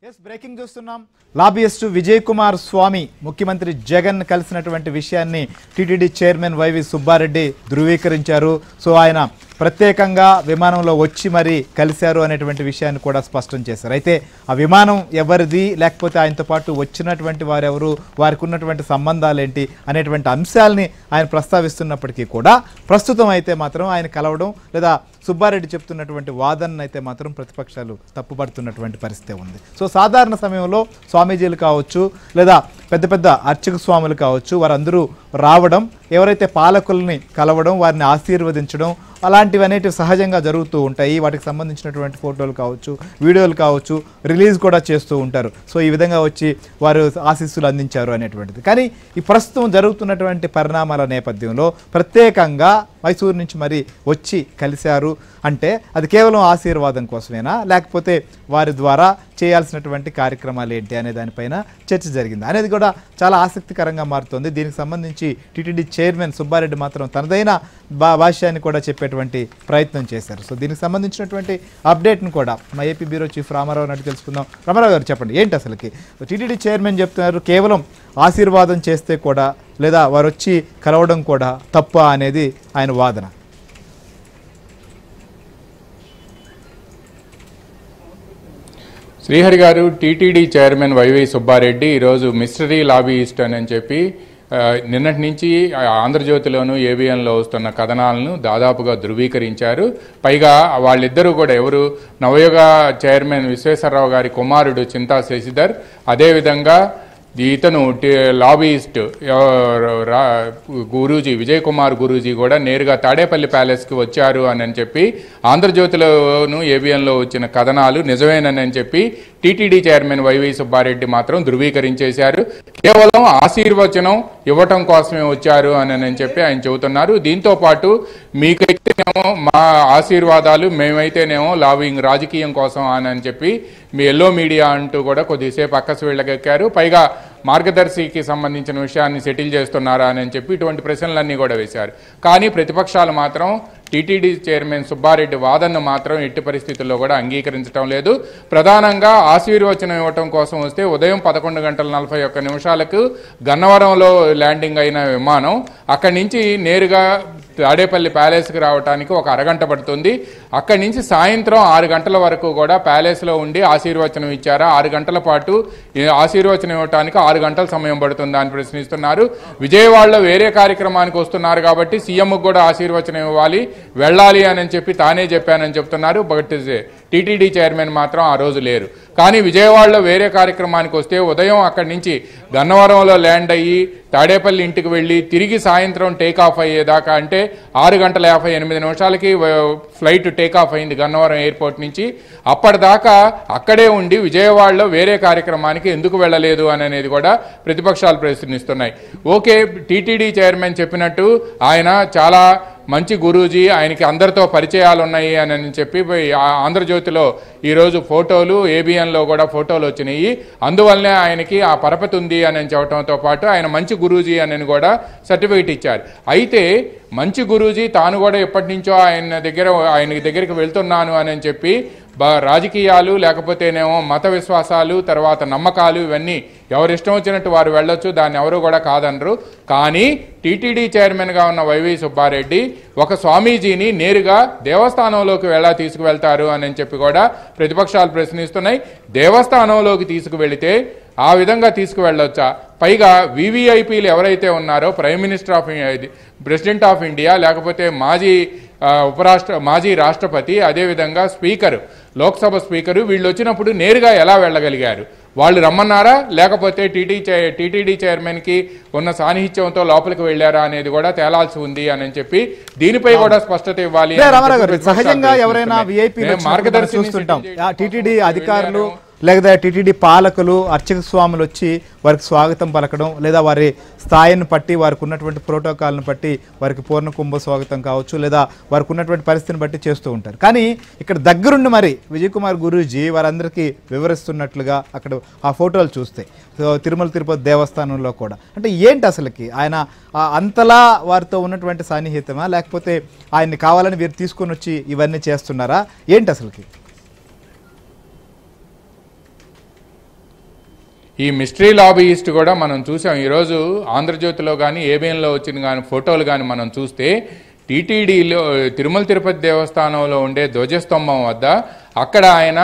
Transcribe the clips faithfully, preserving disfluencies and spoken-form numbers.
Yes breaking చూస్తున్నాం. లాబియస్ట్ విజయ్ కుమార్ స్వామి ముఖ్యమంత్రి జగన్ కలిసినటువంటి విషయాన్ని టీటీడీ చైర్మన్ వైవి సుబ్బారెడ్డి ధృవీకరించారు. సో ఆయన ప్రత్యేకంగా విమానంలో వచ్చి మరి కలిశారు అనేటువంటి విషయాన్ని కూడా స్పష్టం చేశారు. అయితే ఆ విమానం ఎవరిది, లేకపోతే ఆయనతో పాటు వచ్చినటువంటి వారెవరు, వారికి ఉన్నటువంటి సంబంధాలు ఏంటి అనేటువంటి అంశాలని ఆయన ప్రస్తావిస్తున్నప్పటికీ కూడా ప్రస్తుతం అయితే మాత్రం ఆయన కలవడం లేదా సుబ్బారెడ్డి చెప్తున్నటువంటి వాదనను అయితే మాత్రం ప్రతిపక్షాలు తప్పుపడుతున్నటువంటి పరిస్థితి ఉంది. సో సాధారణ సమయంలో స్వామీజీలు కావచ్చు లేదా పెద్ద పెద్ద అర్చక స్వాములు కావచ్చు, వారందరూ రావడం, ఎవరైతే పాలకుల్ని కలవడం, వారిని ఆశీర్వదించడం అలాంటివి అనేటివి సహజంగా జరుగుతూ ఉంటాయి. వాటికి సంబంధించినటువంటి ఫోటోలు కావచ్చు, వీడియోలు కావచ్చు, రిలీజ్ కూడా చేస్తూ ఉంటారు. సో ఈ విధంగా వచ్చి వారు ఆశీస్సులు అందించారు అనేటువంటిది. కానీ ఈ ప్రస్తుతం జరుగుతున్నటువంటి పరిణామాల నేపథ్యంలో ప్రత్యేకంగా మైసూరు నుంచి మరి వచ్చి కలిశారు అంటే అది కేవలం ఆశీర్వాదం కోసమేనా, లేకపోతే వారి ద్వారా చేయాల్సినటువంటి కార్యక్రమాలు ఏంటి అనే దానిపైన చర్చ జరిగింది అనేది కూడా చాలా ఆసక్తికరంగా మారుతుంది. దీనికి సంబంధించి టీటీడీ చైర్మన్ సుబ్బారెడ్డి మాత్రం తనదైన భా భాష్యాన్ని కూడా చెప్పేటువంటి ప్రయత్నం చేశారు. సో దీనికి సంబంధించినటువంటి అప్డేట్ను కూడా మా ఏపీ బ్యూరో చీఫ్ రామారావు నాటి తెలుసుకుందాం. రామారావు గారు చెప్పండి, ఏంటి అసలుకి టీటీడీ చైర్మన్ చెప్తున్నారు కేవలం ఆశీర్వాదం చేస్తే కూడా లేదా వారు వచ్చి కలవడం కూడా తప్ప అనేది ఆయన వాదన. శ్రీహరి గారు, టీటీడీ చైర్మన్ వైవి సుబ్బారెడ్డి ఈరోజు మిస్టరీ లాబీయిస్ట్ అని చెప్పి నిన్నటి నుంచి ఆంధ్రజ్యోతిలోను ఏబిఎన్లో వస్తున్న కథనాలను దాదాపుగా ధృవీకరించారు. పైగా వాళ్ళిద్దరూ కూడా ఎవరు, నవయుగ చైర్మన్ విశ్వేశ్వరరావు గారి కుమారుడు చింతా శశిధర్, అదేవిధంగా ఇతను లాబీయిస్ట్ గురూజీ విజయ్ కుమార్ గురూజీ కూడా నేరుగా తాడేపల్లి ప్యాలెస్కి వచ్చారు అని చెప్పి ఆంధ్రజ్యోతిలోను ఏబిఎన్లో వచ్చిన కథనాలు నిజమేనని చెప్పి టీటీడీ చైర్మన్ వైవి సుబ్బారెడ్డి మాత్రం ధృవీకరించేశారు. కేవలం ఆశీర్వచనం ఇవ్వటం కోసమే వచ్చారు అని చెప్పి ఆయన చెబుతున్నారు. దీంతో పాటు మీకైతేనేమో మా ఆశీర్వాదాలు, మేమైతేనేమో లాబింగ్ రాజకీయం కోసం అని చెప్పి మీ ఎల్లో మీడియా అంటూ కూడా కొద్దిసేపు అక్కసు వెళ్ళగెక్కారు. పైగా మార్గదర్శికి సంబంధించిన విషయాన్ని సెటిల్ చేస్తున్నారా అని చెప్పి ఇటువంటి ప్రశ్నలన్నీ కూడా వేశారు. కానీ ప్రతిపక్షాలు మాత్రం టీటీడీ చైర్మన్ సుబ్బారెడ్డి వాదనను మాత్రం ఎట్టి పరిస్థితుల్లో కూడా అంగీకరించడం లేదు. ప్రధానంగా ఆశీర్వచనం ఇవ్వటం కోసం వస్తే ఉదయం పదకొండు గంటల నలభై ఒక్క నిమిషాలకు గన్నవరంలో ల్యాండింగ్ అయిన విమానం అక్కడి నుంచి నేరుగా తాడేపల్లి ప్యాలెస్కి రావడానికి ఒక అరగంట పడుతుంది. అక్కడి నుంచి సాయంత్రం ఆరు గంటల వరకు కూడా ప్యాలెస్లో ఉండి ఆశీర్వచనం ఇచ్చారా, ఆరు గంటల పాటు ఆశీర్వచనం ఇవ్వడానికి ఆరు గంటల సమయం పడుతుందా అని ప్రశ్నిస్తున్నారు. విజయవాడలో వేరే కార్యక్రమానికి వస్తున్నారు కాబట్టి సీఎంకు కూడా ఆశీర్వచనం ఇవ్వాలి, వెళ్ళాలి అని చెప్పి తానే చెప్పానని చెప్తున్నారు. బట్ టీటీడీ చైర్మన్ మాత్రం ఆ రోజు లేరు. కానీ విజయవాడలో వేరే కార్యక్రమానికి వస్తే ఉదయం అక్కడి నుంచి గన్నవరంలో ల్యాండ్ అయ్యి తాడేపల్లి ఇంటికి వెళ్ళి తిరిగి సాయంత్రం టేక్ ఆఫ్ అయ్యేదాకా, అంటే ఆరు గంటల యాభై ఎనిమిది నిమిషాలకి ఫ్లైట్ టేక్ ఆఫ్ అయింది గన్నవరం ఎయిర్పోర్ట్ నుంచి. అప్పటిదాకా అక్కడే ఉండి విజయవాడలో వేరే కార్యక్రమానికి ఎందుకు వెళ్ళలేదు అని అనేది కూడా ప్రతిపక్షాలు ప్రశ్నిస్తున్నాయి. ఓకే, టీటీడీ చైర్మన్ చెప్పినట్టు ఆయన చాలా మంచి గురూజీ, ఆయనకి అందరితో పరిచయాలు ఉన్నాయి అని చెప్పి ఆంధ్రజ్యోతిలో ఈరోజు ఫోటోలు, ఏబిఎన్లో కూడా ఫోటోలు వచ్చినాయి. అందువల్లనే ఆయనకి ఆ పరపతి ఉంది అని చెప్పడంతో పాటు ఆయన మంచి గురూజీ అని కూడా సర్టిఫికేట్ ఇచ్చారు. అయితే మంచి గురూజీ తాను కూడా ఎప్పటి నుంచో ఆయన దగ్గర ఆయన దగ్గరికి వెళ్తున్నాను అని చెప్పి బా రాజకీయాలు లేకపోతేనేమో మత విశ్వాసాలు, తర్వాత నమ్మకాలు, ఇవన్నీ ఎవరిష్టం వచ్చినట్టు వారు వెళ్ళొచ్చు, దాన్ని ఎవరు కూడా కాదనరు. కానీ టీటీడీ చైర్మన్గా ఉన్న వైవి సుబ్బారెడ్డి ఒక స్వామీజీని నేరుగా దేవస్థానంలోకి ఎలా తీసుకువెళ్తారు అని చెప్పి కూడా ప్రతిపక్షాలు ప్రశ్నిస్తున్నాయి. దేవస్థానంలోకి తీసుకువెళితే ఆ విధంగా తీసుకువెళ్ళొచ్చా? పైగా వివిఐపీలు ఎవరైతే ఉన్నారో, prime minister of president of India, లేకపోతే మాజీ ఉపరాష్ట్ర మాజీ రాష్ట్రపతి, అదేవిధంగా స్పీకరు, లోక్సభ స్పీకరు, వీళ్ళు వచ్చినప్పుడు నేరుగా ఎలా వెళ్ళగలిగారు? వాళ్ళు రమ్మన్నారా, లేకపోతే టీటీ టీటీడీ చైర్మన్కి ఉన్న సాన్నిహిత్యంతో లోపలికి వెళ్ళారా అనేది కూడా తేలాల్సి ఉంది అని చెప్పి దీనిపై కూడా స్పష్టత ఇవ్వాలి. సహజంగా ఎవరైనా విఐపీ మార్గదర్శి చూస్తుంటాం, టీటీడీ అధికారులు లేదా టీటీడీ పాలకులు, అర్చక స్వాములు వచ్చి వారికి స్వాగతం పలకడం, లేదా వారి స్థాయిని బట్టి వారికి ఉన్నటువంటి ప్రోటోకాల్ని బట్టి వారికి పూర్ణ కుంభ స్వాగతం కావచ్చు, లేదా వారికి ఉన్నటువంటి పరిస్థితిని బట్టి చేస్తూ ఉంటారు. కానీ ఇక్కడ దగ్గరుండి మరి విజయ్ కుమార్ గురూజీ వారందరికీ వివరిస్తున్నట్లుగా అక్కడ ఆ ఫోటోలు చూస్తే తిరుమల తిరుపతి దేవస్థానంలో కూడా, అంటే ఏంటి అసలుకి ఆయన అంతలా వారితో ఉన్నటువంటి సాన్నిహితమా, లేకపోతే ఆయన్ని కావాలని వీరు తీసుకొని వచ్చి ఇవన్నీ చేస్తున్నారా, ఏంటి అసలుకి? ఈ మిస్టరీ లాబీయిస్ట్ కూడా మనం చూసాం. ఈరోజు ఆంధ్రజ్యోతిలో కానీ ఏబిఎన్లో వచ్చిన కానీ ఫోటోలు కానీ మనం చూస్తే టీటీడీలో తిరుమల తిరుపతి దేవస్థానంలో ఉండే ధ్వజస్తంభం వద్ద అక్కడ ఆయన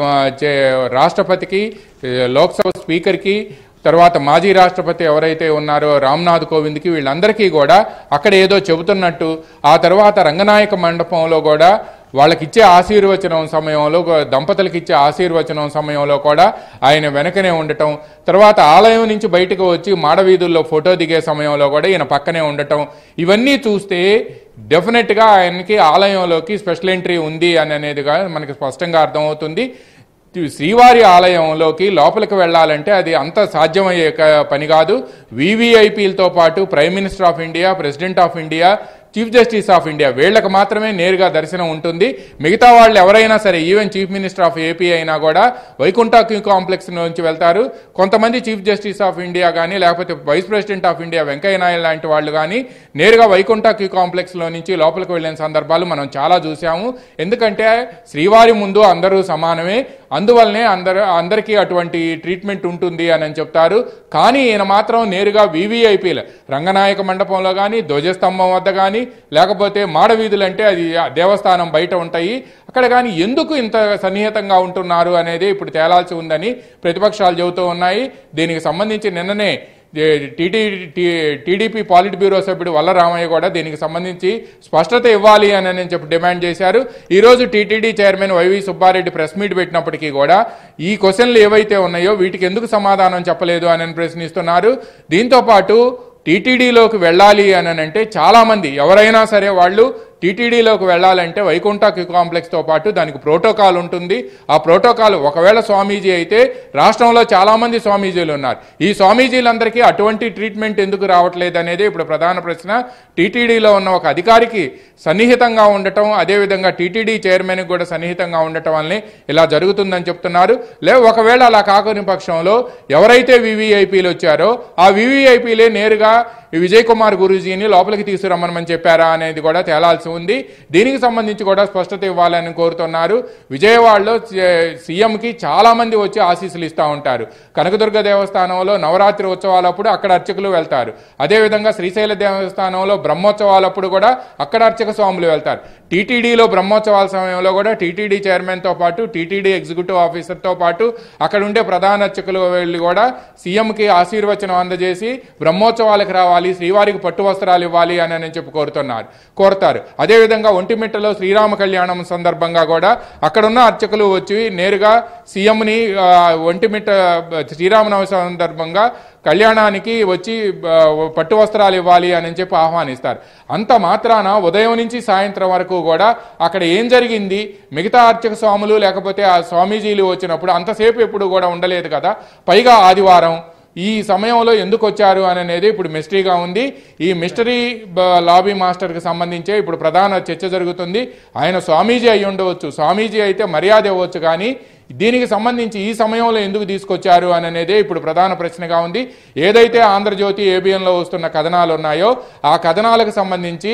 రాష్ట్రపతికి, లోక్సభ స్పీకర్కి, తర్వాత మాజీ రాష్ట్రపతి ఎవరైతే ఉన్నారో రామ్నాథ్ కోవింద్కి, వీళ్ళందరికీ కూడా అక్కడ ఏదో చెబుతున్నట్టు, ఆ తర్వాత రంగనాయక మండపంలో కూడా వాళ్ళకి ఇచ్చే ఆశీర్వచనం సమయంలో, దంపతులకి ఇచ్చే ఆశీర్వచనం సమయంలో కూడా ఆయన వెనకనే ఉండటం, తర్వాత ఆలయం నుంచి బయటకు వచ్చి మాడవీధుల్లో ఫోటో దిగే సమయంలో కూడా ఈయన పక్కనే ఉండటం, ఇవన్నీ చూస్తే డెఫినెట్గా ఆయనకి ఆలయంలోకి స్పెషల్ ఎంట్రీ ఉంది అని అనేదిగా మనకి స్పష్టంగా అర్థమవుతుంది. శ్రీవారి ఆలయంలోకి లోపలికి వెళ్ళాలంటే అది అంత సాధ్యమయ్యే పని కాదు. వివిఐపీలతో పాటు prime minister of India, president of India, chief justice of India వీళ్ళకి మాత్రమే నేరుగా దర్శనం ఉంటుంది. మిగతా వాళ్ళు ఎవరైనా సరే, even chief minister of A P అయినా కూడా వైకుంఠ క్యూ కాంప్లెక్స్ నుంచి వెళ్తారు. కొంతమంది చీఫ్ జస్టిస్ ఆఫ్ ఇండియా కానీ లేకపోతే vice president of India Venkaiah Naidu లాంటి వాళ్ళు కానీ నేరుగా వైకుంఠ క్యూ కాంప్లెక్స్లో నుంచి లోపలికి వెళ్ళిన సందర్భాలు మనం చాలా చూసాము. ఎందుకంటే శ్రీవారి ముందు అందరూ సమానమే, అందువల్లనే అందరూ అందరికీ అటువంటి ట్రీట్మెంట్ ఉంటుంది అని చెప్తారు. కానీ ఈయన మాత్రం నేరుగా వివిఐపీలు రంగనాయక మండపంలో కానీ, ధ్వజస్తంభం వద్ద కానీ, లేకపోతే మాడవీధులు అంటే అది దేవస్థానం బయట ఉంటాయి, అక్కడ కానీ ఎందుకు ఇంత సన్నిహితంగా ఉంటున్నారు అనేది ఇప్పుడు తేలాల్సి ఉందని ప్రతిపక్షాలు చెబుతూ ఉన్నాయి. దీనికి సంబంధించి నిన్ననే టీటీ టీడీపీ పాలిట్ బ్యూరో సభ్యుడు వల్ల రామయ్య కూడా దీనికి సంబంధించి స్పష్టత ఇవ్వాలి అని చెప్పి డిమాండ్ చేశారు. ఈరోజు TTD chairman Y V Subba Reddy press meet పెట్టినప్పటికీ కూడా ఈ క్వశ్చన్లు ఏవైతే ఉన్నాయో వీటికి ఎందుకు సమాధానం చెప్పలేదు అని ప్రశ్నిస్తున్నారు. దీంతో పాటు టీటీడీలోకి వెళ్ళాలి అని అంటే చాలామంది ఎవరైనా సరే వాళ్ళు టీటీడీలోకి వెళ్ళాలంటే వైకుంఠ క్యూ కాంప్లెక్స్తో పాటు దానికి ప్రోటోకాల్ ఉంటుంది. ఆ ప్రోటోకాల్ ఒకవేళ స్వామీజీ అయితే రాష్ట్రంలో చాలామంది స్వామీజీలు ఉన్నారు. ఈ స్వామీజీలందరికీ అటువంటి ట్రీట్మెంట్ ఎందుకు రావట్లేదు అనేది ఇప్పుడు ప్రధాన ప్రశ్న. టీటీడీలో ఉన్న ఒక అధికారికి సన్నిహితంగా ఉండటం, అదేవిధంగా టీటీడీ చైర్మన్కి కూడా సన్నిహితంగా ఉండటం వల్లనే ఇలా జరుగుతుందని చెప్తున్నారు. లే ఒకవేళ అలా కాకుని పక్షంలో ఎవరైతే వివిఐపీలు వచ్చారో ఆ వివిఐపీలే నేరుగా విజయ్ కుమార్ గురూజీని లోపలికి తీసుకురమ్మని చెప్పారా అనేది కూడా తేలాల్సి ఉంది. దీనికి సంబంధించి కూడా స్పష్టత ఇవ్వాలని కోరుతున్నారు. విజయవాడలో సీఎంకి చాలా మంది వచ్చి ఆశీస్సులు ఇస్తూ ఉంటారు. కనకదుర్గ దేవస్థానంలో నవరాత్రి ఉత్సవాలప్పుడు అక్కడ అర్చకులు వెళ్తారు. అదేవిధంగా శ్రీశైల దేవస్థానంలో బ్రహ్మోత్సవాలప్పుడు కూడా అక్కడ అర్చక స్వాములు వెళ్తారు. టీటీడీలో బ్రహ్మోత్సవాల సమయంలో కూడా టీటీడీ చైర్మన్తో పాటు టీటీడీ ఎగ్జిక్యూటివ్ ఆఫీసర్తో పాటు అక్కడ ఉండే ప్రధాన అర్చకులు వెళ్ళి కూడా సీఎంకి ఆశీర్వచనం అందజేసి బ్రహ్మోత్సవాలకు రావాలి, శ్రీవారికి పట్టు వస్త్రాలు ఇవ్వాలి అని అని చెప్పి కోరుతున్నారు కోరుతారు అదేవిధంగా ఒంటిమిట్టలో శ్రీరామ కళ్యాణం సందర్భంగా కూడా అక్కడున్న అర్చకులు వచ్చి నేరుగా సీఎంని ఒంటిమిట్ట శ్రీరామనవమి సందర్భంగా కళ్యాణానికి వచ్చి పట్టు వస్త్రాలు ఇవ్వాలి అని చెప్పి ఆహ్వానిస్తారు. అంత మాత్రాన ఉదయం నుంచి సాయంత్రం వరకు కూడా అక్కడ ఏం జరిగింది, మిగతా అర్చక స్వాములు లేకపోతే ఆ స్వామీజీలు వచ్చినప్పుడు అంతసేపు ఎప్పుడు కూడా ఉండలేదు కదా. పైగా ఆదివారం ఈ సమయంలో ఎందుకు వచ్చారు అని అనేది ఇప్పుడు మిస్టరీగా ఉంది. ఈ మిస్టరీ లాబీ మాస్టర్కి సంబంధించే ఇప్పుడు ప్రధాన చర్చ జరుగుతుంది. ఆయన స్వామీజీ అయి ఉండవచ్చు, స్వామీజీ అయితే మర్యాద ఇవ్వచ్చు, కానీ దీనికి సంబంధించి ఈ సమయంలో ఎందుకు తీసుకొచ్చారు అని అనేదే ఇప్పుడు ప్రధాన ప్రశ్నగా ఉంది. ఏదైతే ఆంధ్రజ్యోతి ఏబిఎన్లో వస్తున్న కథనాలు ఉన్నాయో ఆ కథనాలకు సంబంధించి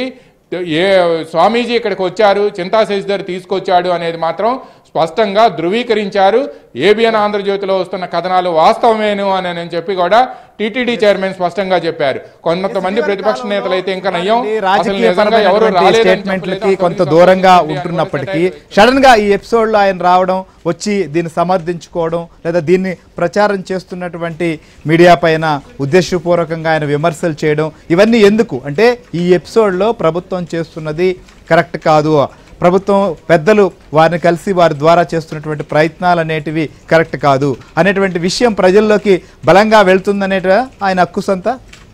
ఏ స్వామీజీ ఇక్కడికి వచ్చారు, చింతా శశిధర్ తీసుకొచ్చాడు అనేది మాత్రం స్పష్టంగా ధృవీకరించారు. ఏబిఎన్ ఆంధ్రజ్యోతిలో వస్తున్న కథనాలు వాస్తవమేను అని అని చెప్పి కూడా టీటీడీ చైర్మన్ స్పష్టంగా చెప్పారు. కొంతమంది ప్రతిపక్ష నేతలు అయితే ఇంకా నయ్యం అసలు నిజంగా ఎవరు స్టేట్మెంట్లకి కొంత దూరంగా ఉంటున్నప్పటికీ సడన్ గా ఈ ఎపిసోడ్ లో ఆయన రావడం, వచ్చి దీన్ని సమర్థించుకోవడం, లేదా దీన్ని ప్రచారం చేస్తున్నటువంటి మీడియా పైన ఉద్దేశపూర్వకంగా ఆయన విమర్శలు చేయడం, ఇవన్నీ ఎందుకు అంటే ఈ ఎపిసోడ్ లో ప్రభుత్వం చేస్తున్నది కరెక్ట్ కాదు, ప్రభుత్వం పెద్దలు వారిని కలిసి వారి ద్వారా చేస్తున్నటువంటి ప్రయత్నాలు అనేటివి కరెక్ట్ కాదు అనేటువంటి విషయం ప్రజల్లోకి బలంగా వెళ్తుందనేట ఆయన అక్కుసంతా.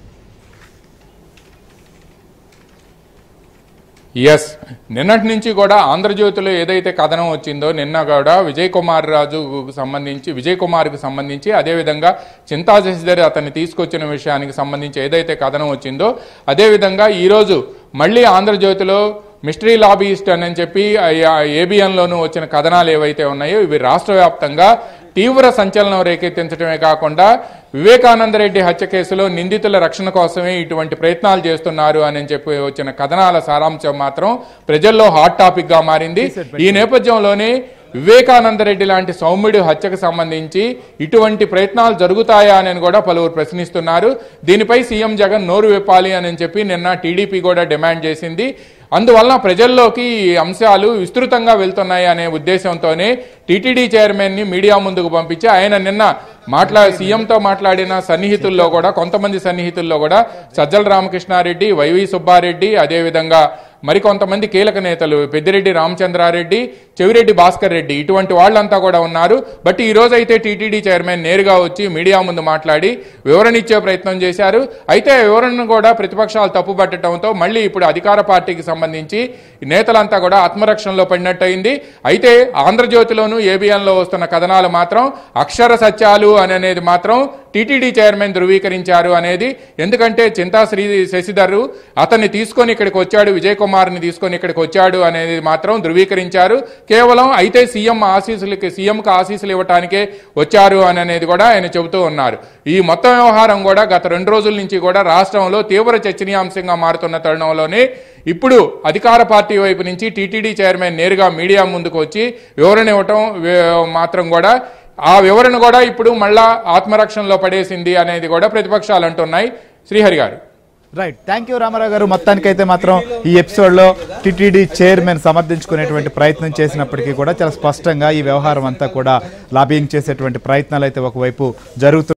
ఎస్, నిన్నటి నుంచి కూడా ఆంధ్రజ్యోతిలో ఏదైతే కథనం వచ్చిందో నిన్న కూడా విజయ్ కుమార్ రాజుకు సంబంధించి విజయ్ కుమార్కు సంబంధించి అదేవిధంగా చింతా శశిధర్ అతన్ని తీసుకొచ్చిన విషయానికి సంబంధించి ఏదైతే కథనం వచ్చిందో అదేవిధంగా ఈరోజు మళ్ళీ ఆంధ్రజ్యోతిలో మిస్టరీ లాబీయిస్ట్ అని చెప్పి ఏబిఎన్లోనూ వచ్చిన కథనాలు ఏవైతే ఉన్నాయో ఇవి రాష్ట్ర వ్యాప్తంగా తీవ్ర సంచలనం రేకెత్తించడమే కాకుండా వివేకానందరెడ్డి హత్య కేసులో నిందితుల రక్షణ కోసమే ఇటువంటి ప్రయత్నాలు చేస్తున్నారు అని చెప్పి వచ్చిన కథనాల సారాంశం మాత్రం ప్రజల్లో హాట్ టాపిక్ గా మారింది. ఈ నేపథ్యంలోనే వివేకానంద రెడ్డి లాంటి సౌమ్యుడి హత్యకు సంబంధించి ఇటువంటి ప్రయత్నాలు జరుగుతాయా అని కూడా పలువురు ప్రశ్నిస్తున్నారు. దీనిపై సీఎం జగన్ నోరు విప్పాలి అని చెప్పి నిన్న టీడీపీ కూడా డిమాండ్ చేసింది. అందువలన ప్రజల్లోకి ఈ అంశాలు విస్తృతంగా వెళ్తున్నాయి అనే ఉద్దేశంతోనే టీటీడీ చైర్మన్ని మీడియా ముందుకు పంపించి ఆయన నిన్న మాట్లా సీఎంతో మాట్లాడిన సన్నిహితుల్లో కూడా కొంతమంది సన్నిహితుల్లో కూడా సజ్జల రామకృష్ణారెడ్డి, వైవి సుబ్బారెడ్డి, అదేవిధంగా మరికొంతమంది కీలక నేతలు పెద్దిరెడ్డి రామచంద్రారెడ్డి, చెవిరెడ్డి భాస్కర్ రెడ్డి ఇటువంటి వాళ్ళంతా కూడా ఉన్నారు. బట్ ఈ రోజు అయితే టీటీడీ చైర్మన్ నేరుగా వచ్చి మీడియా ముందు మాట్లాడి వివరణ ఇచ్చే ప్రయత్నం చేశారు. అయితే వివరణను కూడా ప్రతిపక్షాలు తప్పుపట్టడంతో మళ్ళీ ఇప్పుడు అధికార పార్టీకి సంబంధించి నేతలంతా కూడా ఆత్మరక్షణలో పడినట్టయింది. అయితే ఆంధ్రజ్యోతిలోను ఏబిఎన్లో వస్తున్న కథనాలు మాత్రం అక్షర సత్యాలు అని అనేది మాత్రం టీటీడీ చైర్మన్ ధృవీకరించారు అనేది. ఎందుకంటే చింతా శ్రీ శశిధర్ అతన్ని తీసుకొని ఇక్కడికి వచ్చాడు, విజయ్ కుమార్ని తీసుకొని ఇక్కడికి వచ్చాడు అనేది మాత్రం ధృవీకరించారు. కేవలం అయితే సీఎం ఆశీస్సులకి సీఎంకి ఆశీస్సులు ఇవ్వటానికే వచ్చారు అని అనేది కూడా ఆయన చెబుతూ ఉన్నారు. ఈ మొత్తం వ్యవహారం కూడా గత రెండు రోజుల నుంచి కూడా రాష్ట్రంలో తీవ్ర చర్చనీయాంశంగా మారుతున్న తరుణంలోనే ఇప్పుడు అధికార పార్టీ వైపు నుంచి టీటీడీ చైర్మన్ నేరుగా మీడియా ముందుకు వచ్చి వివరణ ఇవ్వటం మాత్రం కూడా ఆ వివరణ కూడా ఇప్పుడు మళ్ళా ఆత్మరక్షణలో పడేసింది అనేది కూడా ప్రతిపక్షాలు అంటున్నాయి. శ్రీహరి గారు. రైట్, థ్యాంక్ యూ రామారావు గారు. మొత్తానికైతే మాత్రం ఈ ఎపిసోడ్లో టీటీడీ చైర్మన్ సమర్థించుకునేటువంటి ప్రయత్నం చేసినప్పటికీ కూడా చాలా స్పష్టంగా ఈ వ్యవహారం అంతా కూడా లాబింగ్ చేసేటువంటి ప్రయత్నాలు అయితే ఒకవైపు జరుగుతున్నాయి.